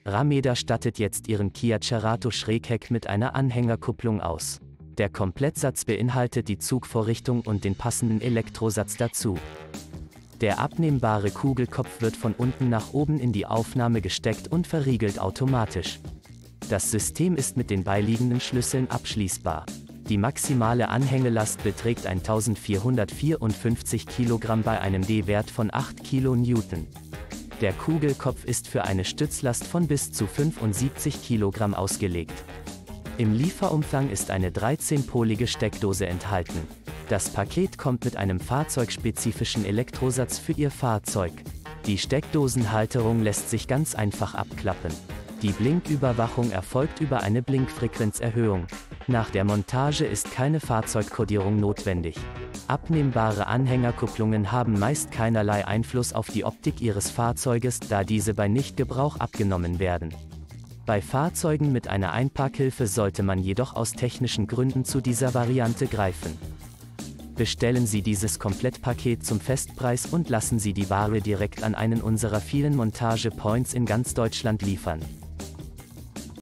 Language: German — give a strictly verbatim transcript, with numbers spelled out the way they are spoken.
Rameda stattet jetzt ihren Kia Cerato Schrägheck mit einer Anhängerkupplung aus. Der Komplettsatz beinhaltet die Zugvorrichtung und den passenden Elektrosatz dazu. Der abnehmbare Kugelkopf wird von unten nach oben in die Aufnahme gesteckt und verriegelt automatisch. Das System ist mit den beiliegenden Schlüsseln abschließbar. Die maximale Anhängelast beträgt eintausendvierhundertvierundfünfzig Kilogramm bei einem D-Wert von acht Kilonewton. Der Kugelkopf ist für eine Stützlast von bis zu fünfundsiebzig Kilogramm ausgelegt. Im Lieferumfang ist eine dreizehnpolige Steckdose enthalten. Das Paket kommt mit einem fahrzeugspezifischen Elektrosatz für Ihr Fahrzeug. Die Steckdosenhalterung lässt sich ganz einfach abklappen. Die Blinküberwachung erfolgt über eine Blinkfrequenzerhöhung. Nach der Montage ist keine Fahrzeugkodierung notwendig. Abnehmbare Anhängerkupplungen haben meist keinerlei Einfluss auf die Optik Ihres Fahrzeuges, da diese bei Nichtgebrauch abgenommen werden. Bei Fahrzeugen mit einer Einparkhilfe sollte man jedoch aus technischen Gründen zu dieser Variante greifen. Bestellen Sie dieses Komplettpaket zum Festpreis und lassen Sie die Ware direkt an einen unserer vielen Montage-Points in ganz Deutschland liefern.